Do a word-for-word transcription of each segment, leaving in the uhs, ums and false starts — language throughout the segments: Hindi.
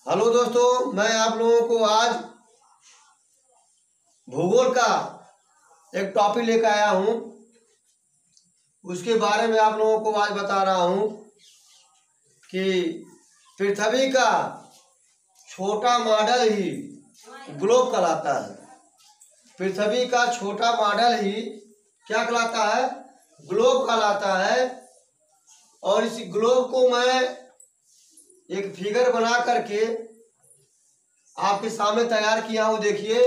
हेलो दोस्तों, मैं आप लोगों को आज भूगोल का एक टॉपिक लेकर आया हूँ। उसके बारे में आप लोगों को आज बता रहा हूँ कि पृथ्वी का छोटा मॉडल ही ग्लोब कहलाता है। पृथ्वी का छोटा मॉडल ही क्या कहलाता है? ग्लोब कहलाता है। और इस ग्लोब को मैं एक फिगर बना करके आपके सामने तैयार किया हूँ। देखिए,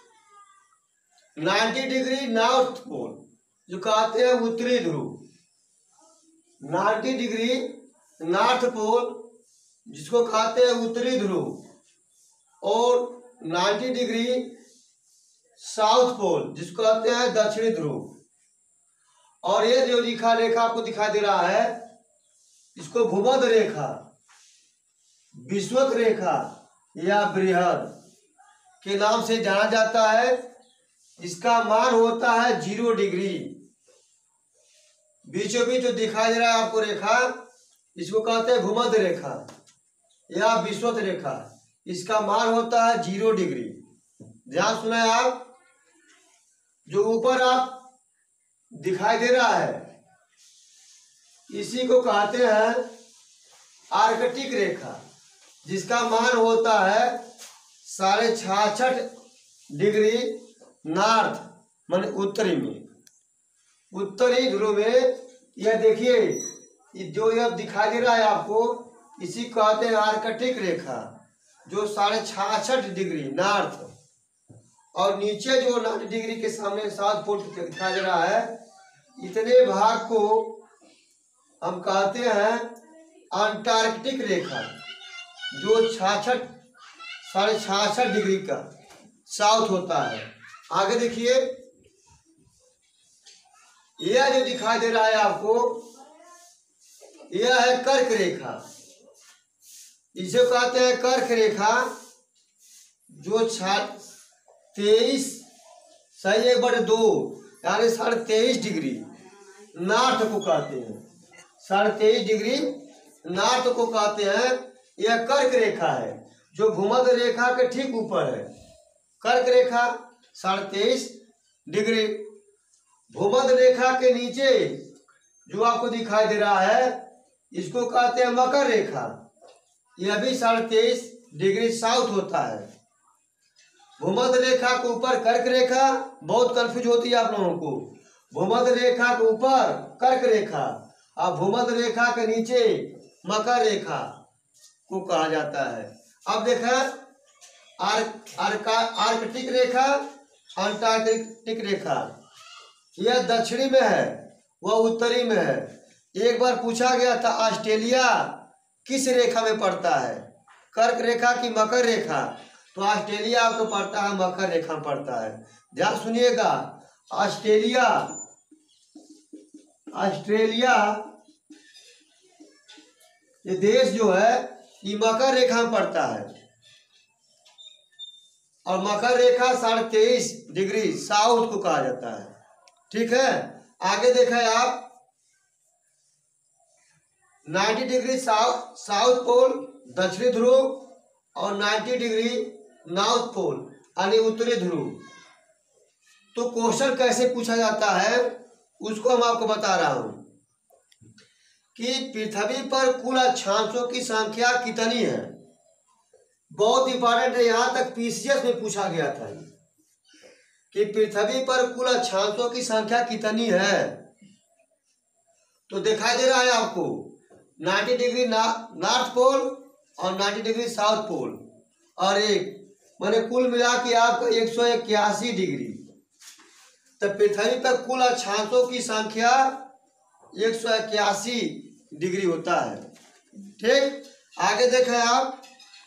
नब्बे डिग्री नॉर्थ पोल जो कहते हैं उत्तरी ध्रुव, नब्बे डिग्री नॉर्थ पोल जिसको कहते हैं उत्तरी ध्रुव, और नब्बे डिग्री साउथ पोल जिसको कहते हैं दक्षिणी ध्रुव। और ये जो लिखा रेखा आपको दिखाई दे रहा है, इसको भूमध्य रेखा, विषुवत रेखा या बृहद के नाम से जाना जाता है। इसका मान होता है जीरो डिग्री। बीचों बीच जो दिखाई दे रहा है आपको रेखा, इसको कहते हैं भूमध्य रेखा या विषुवत रेखा। इसका मान होता है जीरो डिग्री। ध्यान सुना है आप? जो ऊपर आप दिखाई दे रहा है, इसी को कहते हैं आर्कटिक रेखा, जिसका मान होता है साढ़े छाछठ डिग्री नॉर्थ, मान उत्तरी में, उत्तरी ध्रुव में। यह देखिए, जो यह दिखाई दे रहा है आपको, इसी को कहते हैं आर्कटिक रेखा, जो साढ़े छाछठ डिग्री नॉर्थ। और नीचे जो नब्बे डिग्री के सामने साउथ पोल दिखाई दे रहा है, इतने भाग को हम कहते हैं अंटार्कटिक रेखा, जो छाछठ साढ़े छाछठ डिग्री का साउथ होता है। आगे देखिए, यह जो दिखाई दे रहा है आपको, यह है कर्क रेखा। इसे कहते हैं कर्क रेखा, जो तेईस सही एक बटे दो यानी साढ़े तेईस डिग्री नॉर्थ को कहते हैं। साढ़े तेईस डिग्री नॉर्थ को कहते हैं। यह कर्क रेखा है, जो भूमध्य रेखा के ठीक ऊपर है। कर्क रेखा साढ़े तेईस डिग्री। भूमध्य रेखा के नीचे जो आपको दिखाई दे रहा है, इसको कहते हैं मकर रेखा। यह भी साढ़े तेईस डिग्री साउथ होता है। भूमध्य रेखा के ऊपर कर्क रेखा, बहुत कंफ्यूज होती है आप लोगों को। भूमध्य रेखा के ऊपर कर्क रेखा और भूमध्य रेखा के नीचे मकर रेखा को कहा जाता है। अब देखा, आर्क आर्का आर्कटिक रेखा, अंटार्कटिक रेखा, यह दक्षिणी में है, वह उत्तरी में है। एक बार पूछा गया था, ऑस्ट्रेलिया किस रेखा में पड़ता है, कर्क रेखा की मकर रेखा? तो ऑस्ट्रेलिया आपको पड़ता है मकर रेखा में पड़ता है। ध्यान सुनिएगा, ऑस्ट्रेलिया ऑस्ट्रेलिया ये देश जो है, ये मकर रेखा में पड़ता है। और मकर रेखा साढ़े तेईस डिग्री साउथ को कहा जाता है। ठीक है, आगे देखा है आप, नब्बे डिग्री साउथ साउथ पोल दक्षिणी ध्रुव और नब्बे डिग्री नॉर्थ पोल यानी उत्तरी ध्रुव। तो क्वेश्चन कैसे पूछा जाता है, उसको हम आपको बता रहा हूं कि पृथ्वी पर कुल अक्षांशों की संख्या कितनी है। बहुत इंपॉर्टेंट है, यहां तक पीसीएस में पूछा गया था कि पृथ्वी पर कुल अक्षांशों की संख्या कितनी है। तो दिखाई दे रहा है आपको नब्बे डिग्री नॉर्थ पोल और नब्बे डिग्री साउथ पोल, और एक मैंने कुल मिला के आपको एक सौ इक्यासी डिग्री। तो पृथ्वी पर कुल अक्षांशों की संख्या एक सौ इक्यासी डिग्री होता है। ठीक, आगे देखें आप,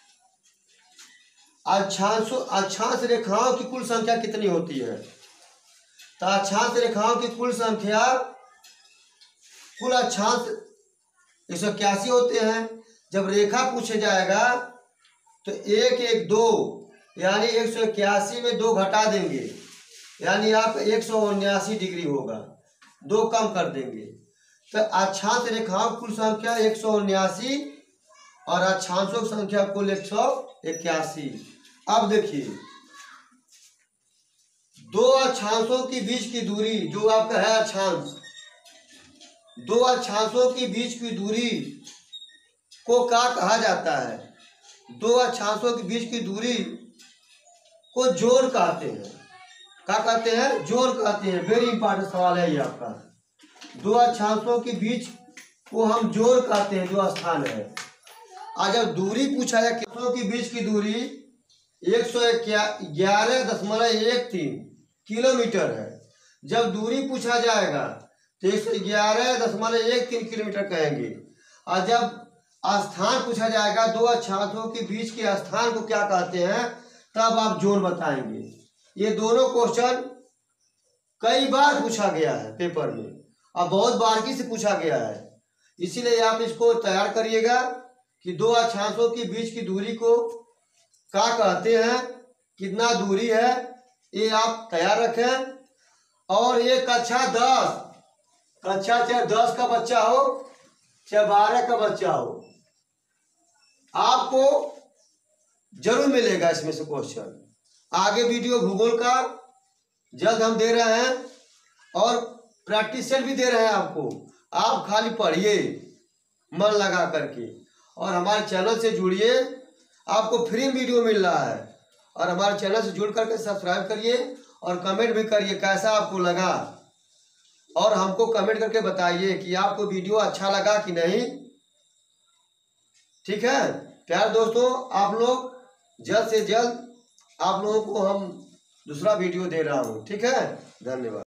अक्षांशों अक्षांश रेखाओं की कुल संख्या कितनी होती है। तो अक्षांश रेखाओं की कुल संख्या, कुल अक्षांश एक सौ इक्यासी होते हैं। जब रेखा पूछे जाएगा तो एक एक दो यानी एक सौ इक्यासी में दो घटा देंगे, यानी आप एक सौ उन्यासी डिग्री होगा, दो कम कर देंगे। तो अक्षांश रेखाओं की कुल संख्या एक सौ उन्यासी और अक्षांशों की संख्या कुल एक सौ इक्यासी। अब देखिए दो अक्षांशों के बीच की दूरी जो आपका है अक्षांश, दो अक्षांशों के बीच की दूरी को क्या कहा जाता है? दो अक्षांशों के बीच की दूरी को जोड़ कहते हैं। क्या कहते हैं? जोड़ कहते हैं। वेरी इंपॉर्टेंट सवाल है ये आपका। दो अक्षांशों के बीच को हम जोड़ कहते हैं, जो स्थान है। आज जब दूरी पूछा जाए अक्षांशों के बीच की दूरी एक सौ ग्यारह दशमलव एक तीन किलोमीटर है। जब दूरी पूछा जाएगा तो एक सौ ग्यारह दशमलव एक तीन किलोमीटर कहेंगे। और जब स्थान पूछा जाएगा दो अक्षांशों के बीच के स्थान को क्या कहते हैं, तब आप जोड़ बताएंगे। ये दोनों क्वेश्चन कई बार पूछा गया है पेपर में और बहुत बारीकी से पूछा गया है, इसीलिए आप इसको तैयार करिएगा कि दो अक्षांशों के बीच की दूरी को क्या कहते हैं, कितना दूरी है, ये आप तैयार रखें। और ये कक्षा दस कक्षा चाहे दस का बच्चा हो चाहे बारह का बच्चा हो, आपको जरूर मिलेगा इसमें से क्वेश्चन। आगे वीडियो भूगोल का जल्द हम दे रहे हैं और प्रैक्टिस सेट भी दे रहे हैं आपको। आप खाली पढ़िए मन लगा करके और हमारे चैनल से जुड़िए, आपको फ्री वीडियो मिल रहा है। और हमारे चैनल से जुड़ करके सब्सक्राइब करिए और कमेंट भी करिए कैसा आपको लगा, और हमको कमेंट करके बताइए कि आपको वीडियो अच्छा लगा कि नहीं। ठीक है प्यार दोस्तों, आप लोग जल्द से जल्द आप लोगों को हम दूसरा वीडियो दे रहा हूँ। ठीक है, धन्यवाद।